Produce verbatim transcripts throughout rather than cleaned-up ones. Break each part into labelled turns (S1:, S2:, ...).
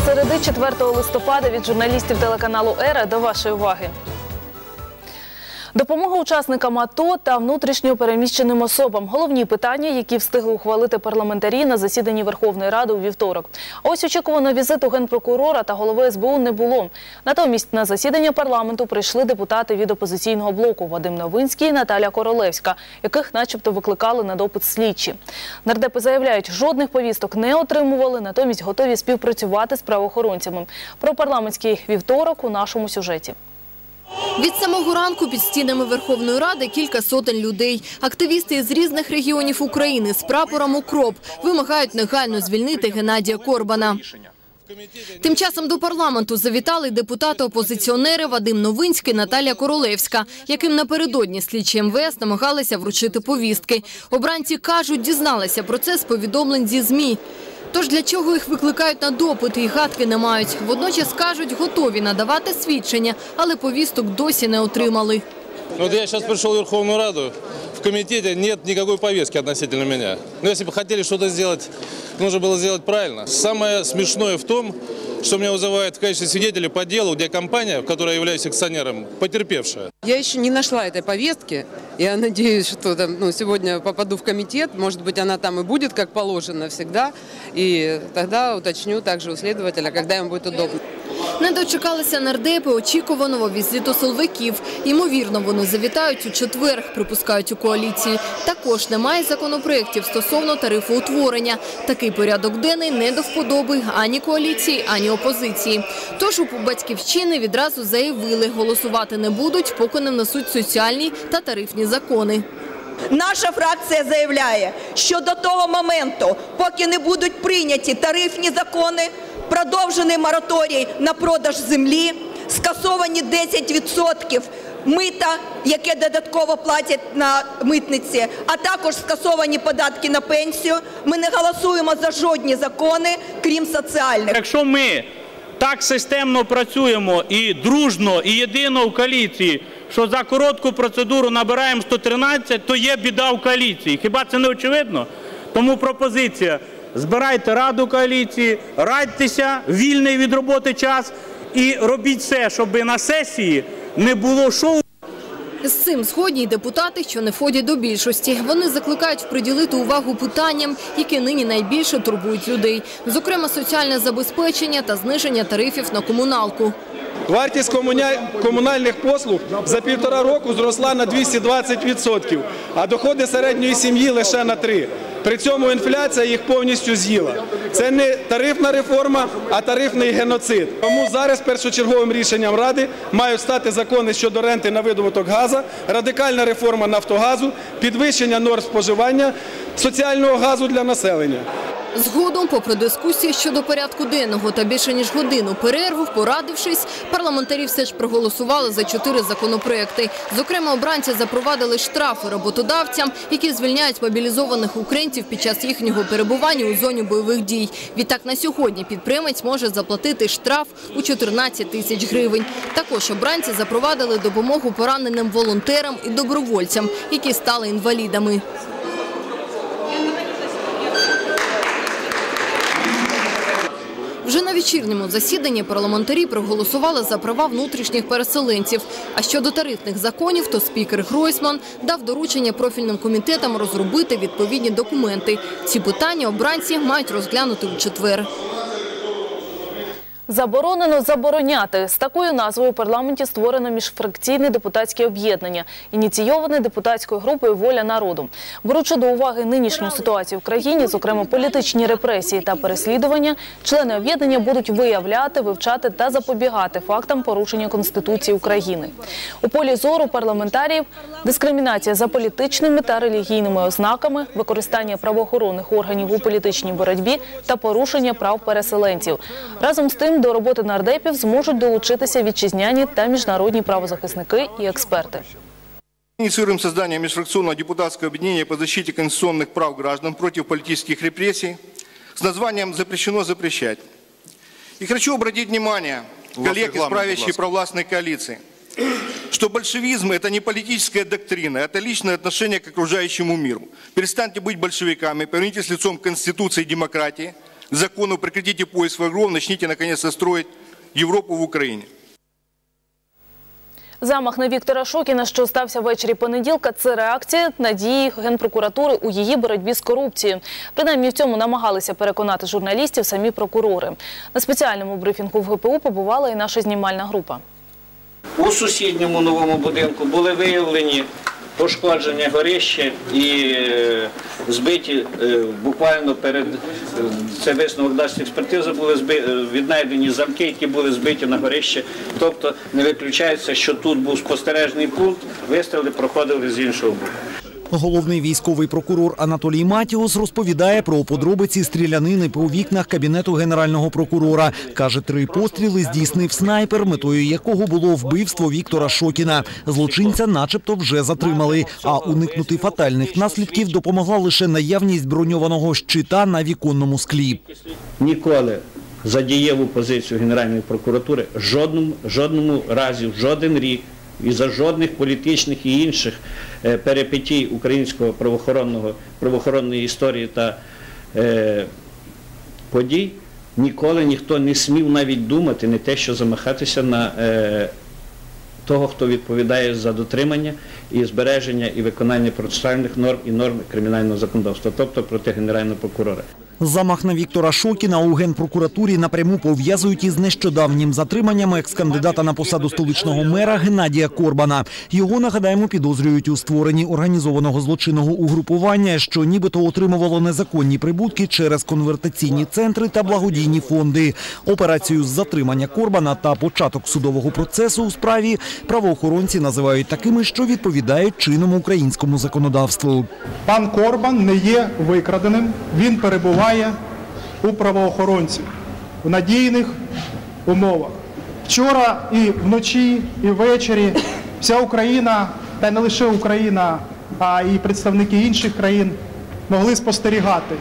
S1: середи, четвертого листопада, від журналістів телеканалу «Ера» до вашої уваги. Допомога учасникам АТО та внутрішньо переміщеним особам – головні питання, які встигли ухвалити парламентарі на засіданні Верховної Ради у вівторок. А ось очікуваного візиту Генпрокурора та голови ес бе у не було. Натомість на засідання парламенту прийшли депутати від опозиційного блоку Вадим Новинський і Наталія Королевська, яких начебто викликали на допит слідчі. Нардепи заявляють, жодних повісток не отримували, натомість готові співпрацювати з правоохоронцями. Про парламентський вівторок у нашому сюжеті.
S2: Від самого ранку під стінами Верховної Ради кілька сотень людей. Активісти з різних регіонів України з прапором «Укроп» вимагають негайно звільнити Геннадія Корбана. Тим часом до парламенту завітали депутати-опозиціонери Вадим Новинський і Наталія Королевська, яким напередодні слідчі ем ве ес намагалися вручити повістки. Обранці кажуть, дізналися про це з повідомлень зі ЗМІ. Тож для чого їх викликають на допити і гадки не мають. Водночас кажуть, готові надавати свідчення, але повісток досі не отримали.
S3: Вот я сейчас пришел в Верховную Раду, в комитете нет никакой повестки относительно меня. Но если бы хотели что-то сделать, нужно было сделать правильно. Самое смешное в том, что меня вызывают в качестве свидетеля по делу, где компания, в которой я являюсь акционером, потерпевшая.
S4: Я еще не нашла этой повестки. Я надеюсь, что там, ну, сегодня попаду в комитет. Может быть, она там и будет, как положено всегда. И тогда уточню также у следователя, когда им будет удобно.
S2: Не дочекалися нардепи очікуваного візиту силовиків. Ймовірно, вони завітають у четвер, припускають у коаліції. Також немає законопроєктів стосовно тарифу утворення. Такий порядок денний не до вподоби ані коаліції, ані опозиції. Тож у «Батьківщини» відразу заявили, голосувати не будуть, поки не внесуть соціальні та тарифні закони.
S5: Наша фракція заявляє, що до того моменту, поки не будуть прийняті тарифні закони, продовжений мораторій на продаж землі, скасовані десять відсотків мита, яке додатково платять на митниці, а також скасовані податки на пенсію, ми не голосуємо за жодні закони, крім соціальних.
S6: Якщо ми так системно працюємо і дружно, і єдино в коаліції, що за коротку процедуру набираємо сто тринадцять, то є біда в коаліції. Хіба це не очевидно? Тому пропозиція: збирайте раду коаліції, радьтеся, вільний від роботи час і робіть все, щоб на сесії не було шоу.
S2: З цим згодні й депутати, що не входять до більшості. Вони закликають приділити увагу питанням, які нині найбільше турбують людей. Зокрема, соціальне забезпечення та зниження тарифів на комуналку.
S7: Вартість комунальних послуг за півтора року зросла на двісті двадцять відсотків, а доходи середньої сім'ї лише на три. При цьому інфляція їх повністю з'їла. Це не тарифна реформа, а тарифний геноцид. Тому зараз першочерговим рішенням Ради мають стати закони щодо ренти на видобуток газу, радикальна реформа «Нафтогазу», підвищення норм споживання соціального газу для населення.
S2: Згодом, попри дискусії щодо порядку денного та більше ніж годину перерву, порадившись, парламентарі все ж проголосували за чотири законопроекти. Зокрема, обранці запровадили штрафи роботодавцям, які звільняють мобілізованих українців під час їхнього перебування у зоні бойових дій. Відтак на сьогодні підприємець може заплатити штраф у чотирнадцять тисяч гривень. Також обранці запровадили допомогу пораненим волонтерам і добровольцям, які стали інвалідами. Вже на вечірньому засіданні парламентарі проголосували за права внутрішніх переселенців. А щодо тарифних законів, то спікер Гройсман дав доручення профільним комітетам розробити відповідні документи. Ці питання обранці мають розглянути у четвер.
S1: Заборонено забороняти. З такою назвою у парламенті створено міжфракційне депутатське об'єднання, ініційоване депутатською групою «Воля народу». Беручи до уваги нинішню ситуацію в країні, зокрема політичні репресії та переслідування, члени об'єднання будуть виявляти, вивчати та запобігати фактам порушення Конституції України. У полі зору парламентаріїв – дискримінація за політичними та релігійними ознаками, використання правоохоронних органів у політичній боротьбі та порушення прав переселенців. Разом з тим, до роботи нардепів зможуть долучитися вітчизняні та міжнародні правозахисники і експерти.
S8: Инициируем создание межфракционного депутатского объединения по защите конституционных прав граждан против политических репрессий с названием «Запрещено запрещать». И хочу обратить внимание коллег из правящей провластной коалиции, что большевизм – это не политическая доктрина, это личное отношение к окружающему миру. Перестаньте быть большевиками, повернитесь лицом к Конституции и демократии, закону прекратите поиск врагов, начните наконец-то строить Европу в Украине.
S1: Замах на Віктора Шокіна, що стався ввечері понеділка, це реакція на дії Генпрокуратури у її боротьбі з корупцією. Принаймні в цьому намагалися переконати журналістів самі прокурори. На спеціальному брифінгу в ге пе у побувала і наша знімальна група.
S9: У сусідньому новому будинку були виявлені пошкодження горища і збиті буквально перед, це висновок дасть експертиза, були віднайдені замки, які були збиті на горище. Тобто не виключається, що тут був спостережний пункт, вистріли проходили з іншого боку.
S10: Головний військовий прокурор Анатолій Матіос розповідає про подробиці стрілянини по вікнах кабінету генерального прокурора. Каже, три постріли здійснив снайпер, метою якого було вбивство Віктора Шокіна. Злочинця начебто вже затримали, а уникнути фатальних наслідків допомогла лише наявність броньованого щита на віконному склі.
S9: Ніколи за дієву позицію Генеральної прокуратури жодному, жодному разі, в жоден рік і за жодних політичних і інших перипетій українського правоохоронного, правоохоронної історії та е, подій ніколи ніхто не смів навіть думати, не те, що замахатися на е, того, хто відповідає за дотримання і збереження і виконання процесуальних норм і норм кримінального законодавства, тобто проти Генерального прокурора.
S10: Замах на Віктора Шокіна у Генпрокуратурі напряму пов'язують із нещодавнім затриманням екс-кандидата на посаду столичного мера Геннадія Корбана. Його, нагадаємо, підозрюють у створенні організованого злочинного угрупування, що нібито отримувало незаконні прибутки через конвертаційні центри та благодійні фонди. Операцію з затримання Корбана та початок судового процесу у справі правоохоронці називають такими, що відповідають чинному українському законодавству.
S11: Пан Корбан не є викраденим, він перебуває у правоохоронців в надійних умовах. Вчора і вночі, і ввечері вся Україна, та не лише Україна, а і представники інших країн могли спостерігати,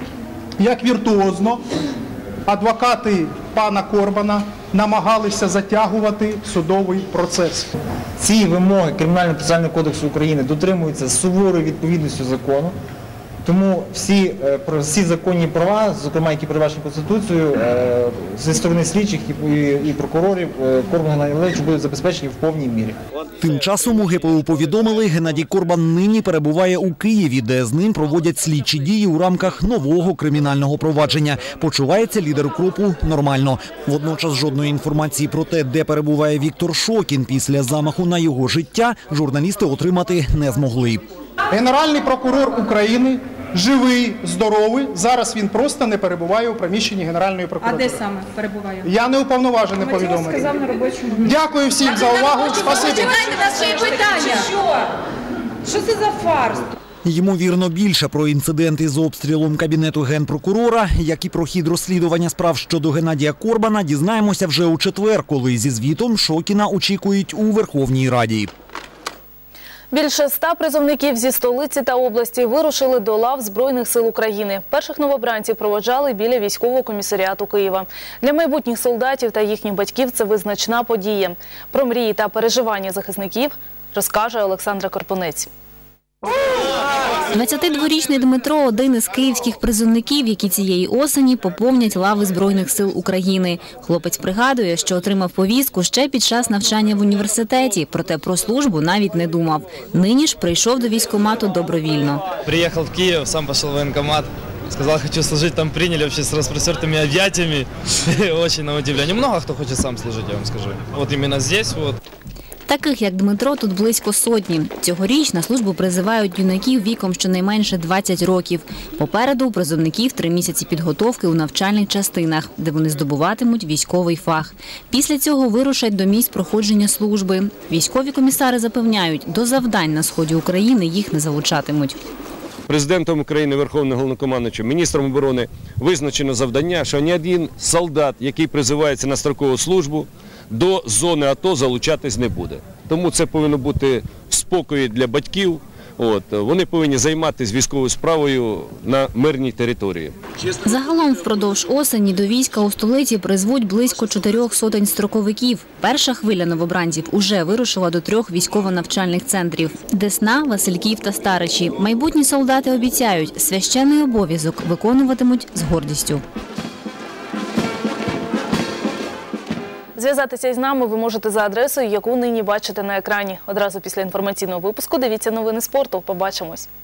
S11: як віртуозно адвокати пана Корбана намагалися затягувати судовий процес.
S12: Ці вимоги Кримінально-процесуального кодексу України дотримуються суворою відповідністю закону. Тому всі, всі законні права, зокрема, які передбачені Конституцією, зі сторони слідчих і прокурорів, Корбан Геннадій Валерійович будуть забезпечені в повній мірі.
S10: Тим часом у ге пе у повідомили, Геннадій Корбан нині перебуває у Києві, де з ним проводять слідчі дії у рамках нового кримінального провадження. Почувається лідер укропу нормально. Водночас жодної інформації про те, де перебуває Віктор Шокін після замаху на його життя, журналісти отримати не змогли.
S11: Генеральний прокурор України живий, здоровий. Зараз він просто не перебуває у приміщенні Генеральної прокуратури.
S13: А де саме перебуває?
S11: Я не уповноважений повідомити.
S13: сказав на робочому.
S11: Дякую всім за увагу. Спасибі.
S13: Почекайте на свої питання. Що? Що це за фарс?
S10: Ймовірно, більше про інцидент із обстрілом кабінету генпрокурора, як і про хід розслідування справ щодо Геннадія Корбана, дізнаємося вже у четвер, коли зі звітом Шокіна очікують у Верховній Раді.
S1: Більше ста призовників зі столиці та області вирушили до лав Збройних сил України. Перших новобранців проводжали біля військового комісаріату Києва. Для майбутніх солдатів та їхніх батьків це визначна подія. Про мрії та переживання захисників розкаже Олександра Карпунець.
S14: двадцятидворічний Дмитро – один із київських призовників, які цієї осені поповнять лави Збройних сил України. Хлопець пригадує, що отримав повістку ще під час навчання в університеті, проте про службу навіть не думав. Нині ж прийшов до військкомату добровільно.
S15: Приїхав в Київ, сам пішов в воєнкомат. Сказал, хочу служить, там приняли вообще с распростертыми объятиями. Очень на удивление. Много кто хочет сам служить, я вам скажу. Вот именно здесь вот.
S14: Таких, як Дмитро, тут близько сотні. Цьогоріч на службу призивають юнаків віком щонайменше двадцять років. Попереду у призовників три місяці підготовки у навчальних частинах, де вони здобуватимуть військовий фах. Після цього вирушать до місць проходження служби. Військові комісари запевняють, до завдань на сході України їх не залучатимуть.
S16: Президентом України, Верховним Головнокомандуючим, міністром оборони визначено завдання, що ні один солдат, який призивається на строкову службу, до зони АТО залучатись не буде. Тому це повинно бути в спокої для батьків. От, вони повинні займатися військовою справою на мирній території.
S14: Загалом впродовж осені до війська у столиці призвуть близько чотирьох сотень строковиків. Перша хвиля новобранців уже вирушила до трьох військово-навчальних центрів – Десна, Васильків та Старичі. Майбутні солдати обіцяють, священний обов'язок виконуватимуть з гордістю.
S1: Зв'язатися із нами ви можете за адресою, яку нині бачите на екрані. Одразу після інформаційного випуску дивіться новини спорту. Побачимось.